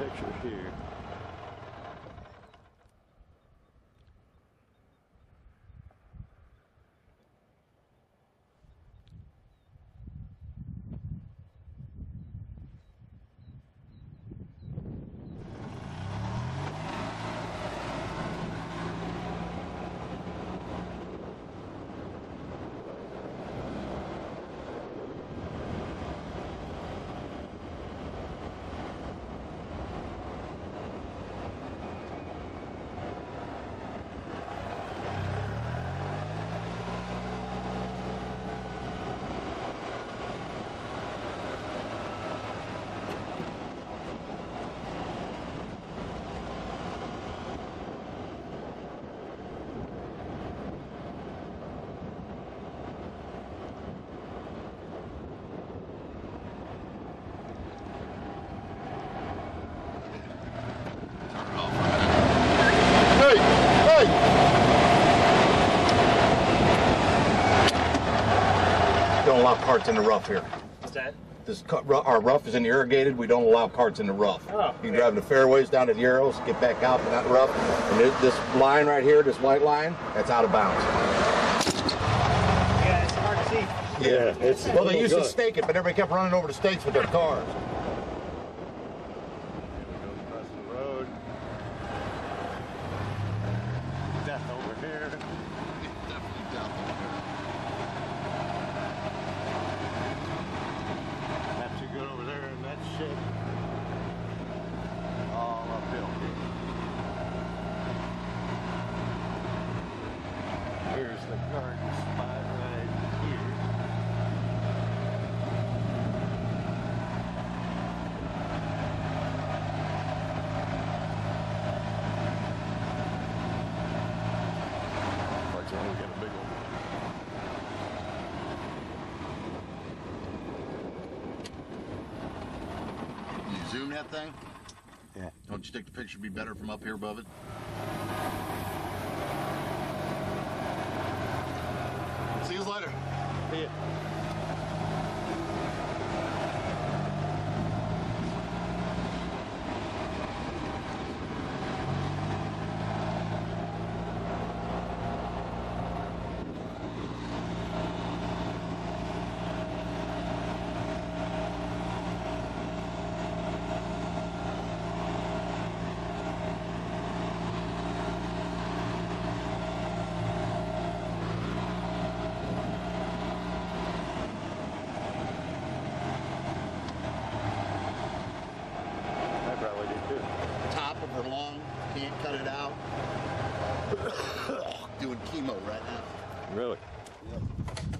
picture here. Don't allow carts in the rough here. What's that? Our rough is irrigated. We don't allow carts in the rough. Oh, you can drive the fairways down to the arrows, get back out, but not the rough. And this line right here, this white line, that's out of bounds. Yeah, it's hard to see. Yeah, well, they used to stake it, but everybody kept running over the stakes with their cars. Across the road. Death over here. Definitely death over here. Not too good over there in that shit. All uphill. Here's the garden spot right here. Fortunately, we got a big one. You zoom that thing? Yeah. Don't you think the picture would be better from up here above it? See you later. See ya. Top of her lung, can't cut it out. Doing chemo right now. Really? Yep.